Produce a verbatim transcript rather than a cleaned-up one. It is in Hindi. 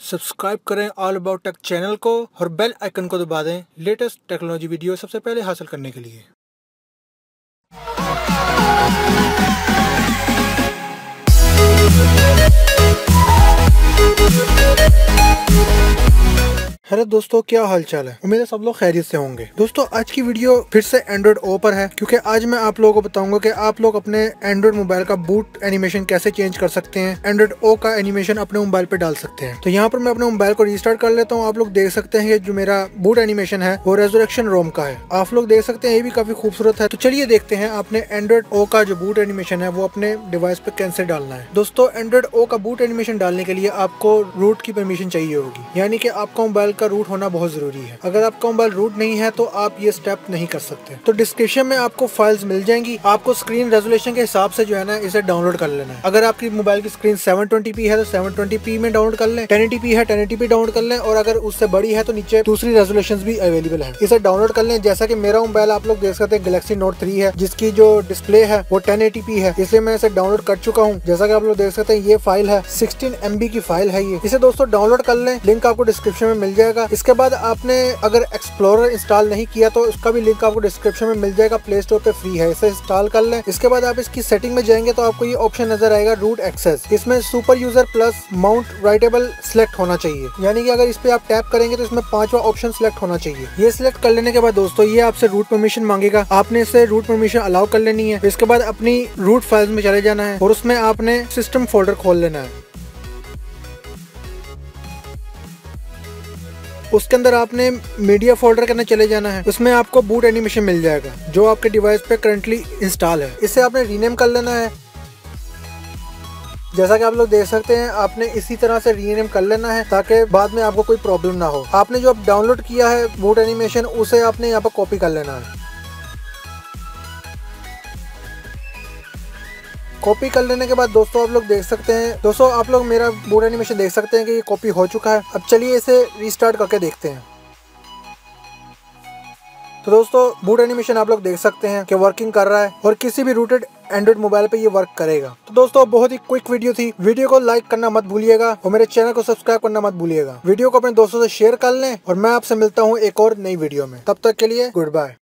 सब्सक्राइब करें ऑल अबाउट टेक चैनल को और बेल आइकन को दबा दें लेटेस्ट टेक्नोलॉजी वीडियो सबसे पहले हासिल करने के लिए। हेलो दोस्तों, क्या हाल चाल है। उम्मीद है सब लोग खैरियत से होंगे। दोस्तों आज की वीडियो फिर से एंड्रॉइड ओ पर है, क्योंकि आज मैं आप लोगों को बताऊंगा कि आप लोग अपने एंड्रॉइड मोबाइल का बूट एनिमेशन कैसे चेंज कर सकते हैं, एंड्रॉइड ओ का एनिमेशन अपने मोबाइल पे डाल सकते हैं। तो यहाँ पर मैं अपने मोबाइल को रिस्टार्ट कर लेता हूँ। आप लोग देख सकते हैं जो मेरा बूट एनिमेशन है वो रेजरेक्शन रोम का है। आप लोग देख सकते हैं ये भी काफी खूबसूरत है। तो चलिए देखते हैं आपने एंड्रॉइड ओ का जो बूट एनिमेशन है वो अपने डिवाइस पे कैसे डालना है। दोस्तों एंड्रॉइड ओ का बूट एनिमेशन डालने के लिए आपको रूट की परमिशन चाहिए होगी, यानी कि आपका मोबाइल का रूट होना बहुत जरूरी है। अगर आपका मोबाइल रूट नहीं है तो आप ये स्टेप नहीं कर सकते। तो डिस्क्रिप्शन में आपको फाइल्स मिल जाएंगी, आपको स्क्रीन रेजोल्यूशन के हिसाब से जो है ना इसे डाउनलोड कर लेना है। अगर आपकी मोबाइल की स्क्रीन सेवन ट्वेंटी पी है तो सेवन ट्वेंटी पी में डाउनलोड कर लें, टेन एटी पी है टेन एटी पी डाउनलोड कर लें, और अगर उससे बड़ी है तो नीचे दूसरी रेजोल्यूशन भी अवेलेबल है, इसे डाउनलोड कर लें। जैसा कि मेरा मोबाइल आप लोग देख सकते हैं गैलेक्सी नोट थ्री है, जिसकी जो डिस्प्ले है वो टेन एटी पी है, इसलिए मैं इसे डाउनलोड कर चुका हूँ। जैसा कि आप लोग देख सकते हैं ये फाइल है सिक्सटीन एम बी की फाइल है ये। इसे दोस्तों डाउनलोड कर लें, लिंक आपको डिस्क्रिप्शन में मिल जाएगा। इसके बाद आपने अगर एक्सप्लोरर इंस्टॉल नहीं किया तो उसका भी लिंक आपको डिस्क्रिप्शन में मिल जाएगा, प्ले स्टोर पे फ्री है, इसे इंस्टॉल कर लें। इसके बाद आप इसकी सेटिंग में जाएंगे तो आपको ये ऑप्शन नजर आएगा रूट एक्सेस। इसमें super user plus mount writable select होना चाहिए, यानी कि अगर इस पे आप टैप करेंगे तो इसमें पांचवा ऑप्शन सिलेक्ट होना चाहिए। ये सिलेक्ट कर लेने के बाद दोस्तों ये आपसे रूट परमिशन मांगेगा, आपने इसे रूट परमिशन अलाउ कर लेनी है। इसके बाद अपनी रूट फाइल्स में चले जाना है और उसमें आपने सिस्टम फोल्डर खोल लेना है। उसके अंदर आपने मीडिया फोल्डर के अंदर चले जाना है, उसमें आपको बूट एनिमेशन मिल जाएगा जो आपके डिवाइस पे करंटली इंस्टॉल है। इसे आपने रीनेम कर लेना है। जैसा कि आप लोग देख सकते हैं आपने इसी तरह से रीनेम कर लेना है ताकि बाद में आपको कोई प्रॉब्लम ना हो। आपने जो अब डाउनलोड किया है बूट एनिमेशन उसे आपने यहाँ पर कॉपी कर लेना है। कॉपी कर लेने के बाद दोस्तों आप लोग देख सकते हैं दोस्तों आप लोग मेरा बूट एनिमेशन देख सकते हैं कि ये कॉपी हो चुका है। अब चलिए इसे रीस्टार्ट करके देखते हैं। तो दोस्तों बूट एनिमेशन आप लोग देख सकते हैं कि वर्किंग कर रहा है और किसी भी रूटेड एंड्रॉइड मोबाइल पे ये वर्क करेगा। तो दोस्तों बहुत ही क्विक वीडियो थी। वीडियो को लाइक करना मत भूलिएगा और मेरे चैनल को सब्सक्राइब करना मत भूलिएगा। वीडियो को अपने दोस्तों से शेयर कर लें और मैं आपसे मिलता हूँ एक और नई वीडियो में। तब तक के लिए गुड बाय।